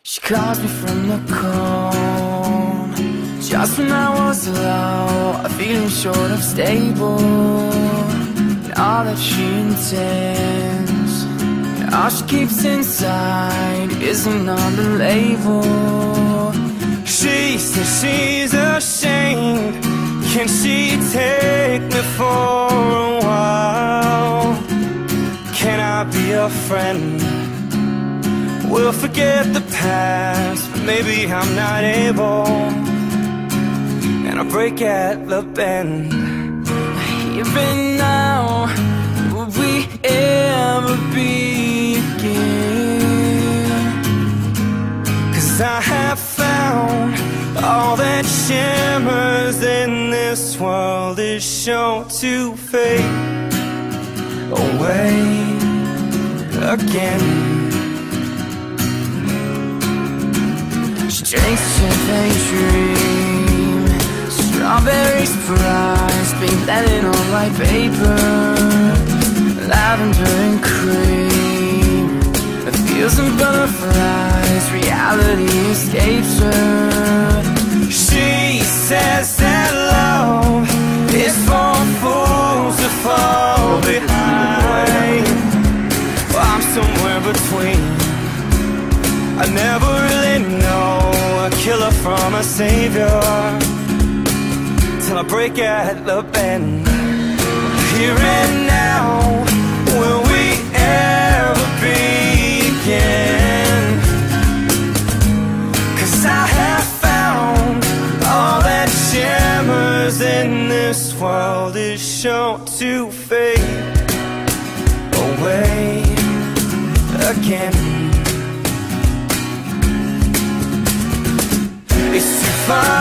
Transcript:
She calls me from the cold, just when I was low, feeling short of stable. And all that she intends, and all she keeps inside is another label. She says she's ashamed. Can she take me for a while? Can I be a friend? We'll forget the past, but maybe I'm not able. And I break at the bend. Here and now, will we ever begin? 'Cause I have found all that shimmers in this world is sure to fade away again. She drinks champagne dream, strawberry surprise, pink leaded on white paper, lavender and cream, it feels and butterflies, reality escapes her. She says that love is for fools to fall behind. Well, I'm somewhere between. I never really know a killer from a savior, till I break at the bend. Here and now, will we ever begin? 'Cause I have found all that shimmers in this world is sure to fade away again. It's too far